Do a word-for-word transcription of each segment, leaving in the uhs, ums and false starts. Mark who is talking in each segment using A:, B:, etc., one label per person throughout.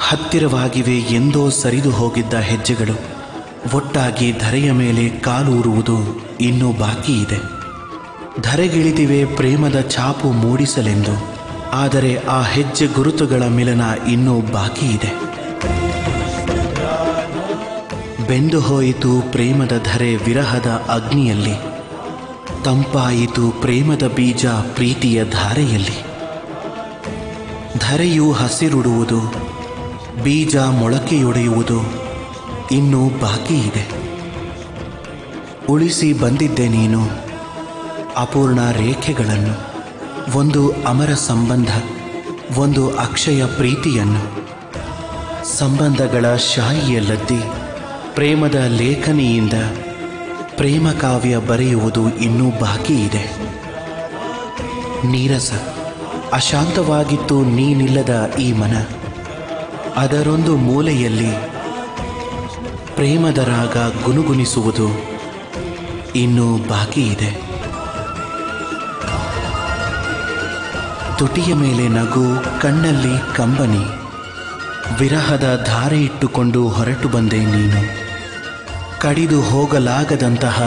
A: ಹತ್ತಿರವಾಗಿವೆ ಎಂದೋ ಸರಿದು ಹೋಗಿದ್ದ ಹೆಜ್ಜೆಗಳು ಒಟ್ಟಾಗಿ ಧರೆಯ ಮೇಲೆ ಕಾಲೂರುವುದು ಇನ್ನೂ ಬಾಕಿ ಇದೆ. ಧರೆಗಿಳಿದಿವೆ ಪ್ರೇಮದ ಛಾಪು ಮೂಡಿಸಲೆಂದು, ಆದರೆ ಆ ಹೆಜ್ಜೆ ಗುರುತುಗಳ ಮಿಲನ ಇನ್ನೂ ಬಾಕಿ ಇದೆ. ಬೆಂದು ಹೋಯಿತು ಪ್ರೇಮದ ಧರೆ ವಿರಹದ ಅಗ್ನಿಯಲ್ಲಿ, ತಂಪಾಯಿತು ಪ್ರೇಮದ ಬೀಜ ಪ್ರೀತಿಯ ಧಾರೆಯಲ್ಲಿ. ಧರೆಯು ಹಸಿರುಡುವುದು, ಬೀಜ ಮೊಳಕೆಯೊಡೆಯುವುದು ಇನ್ನೂ ಬಾಕಿ ಇದೆ. ಉಳಿಸಿ ಬಂದಿದ್ದೆ ನೀನು ಅಪೂರ್ಣ ರೇಖೆಗಳನ್ನು, ಒಂದು ಅಮರ ಸಂಬಂಧ, ಒಂದು ಅಕ್ಷಯ ಪ್ರೀತಿಯನ್ನು. ಸಂಬಂಧಗಳ ಶಾಯಿಯಲ್ಲದ್ದಿ ಪ್ರೇಮದ ಲೇಖನಿಯಿಂದ ಪ್ರೇಮ ಕಾವ್ಯ ಬರೆಯುವುದು ಇನ್ನೂ ಬಾಕಿ ಇದೆ. ನೀರಸ ಅಶಾಂತವಾಗಿತ್ತು ನೀನಿಲ್ಲದ ಈ ಮನ, ಅದರೊಂದು ಮೂಲೆಯಲ್ಲಿ ಪ್ರೇಮದ ರಾಗ ಗುನುಗುಣಿಸುವುದು ಇನ್ನೂ ಬಾಕಿ ಇದೆ. ತುಟಿಯ ಮೇಲೆ ನಗು, ಕಣ್ಣಲ್ಲಿ ಕಂಬನಿ, ವಿರಹದ ಧಾರೆ ಇಟ್ಟುಕೊಂಡು ಹೊರಟು ಬಂದೆ ನೀನು. ಕಡಿದು ಹೋಗಲಾಗದಂತಹ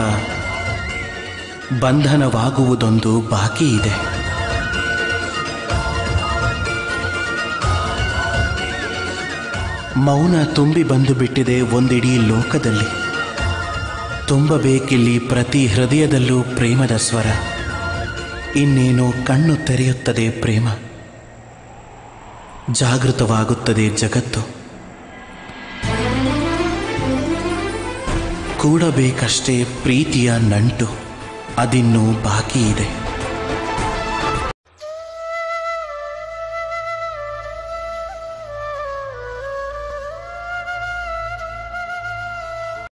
A: ಬಂಧನವಾಗುವುದೊಂದು ಬಾಕಿ ಇದೆ. ಮೌನ ತುಂಬಿ ಬಂದು ಬಿಟ್ಟಿದೆ ಒಂದಿಡೀ ಲೋಕದಲ್ಲಿ. ತುಂಬಬೇಕಿಲ್ಲಿ ಪ್ರತಿ ಹೃದಯದಲ್ಲೂ ಪ್ರೇಮದ ಸ್ವರ. ಇನ್ನೇನು ಕಣ್ಣು ತೆರೆಯುತ್ತದೆ ಪ್ರೇಮ, ಜಾಗೃತವಾಗುತ್ತದೆ ಜಗತ್ತು. ಕೂಡಬೇಕಷ್ಟೇ ಪ್ರೀತಿಯ ನಂಟು, ಅದಿನ್ನೂ ಬಾಕಿ ಇದೆ.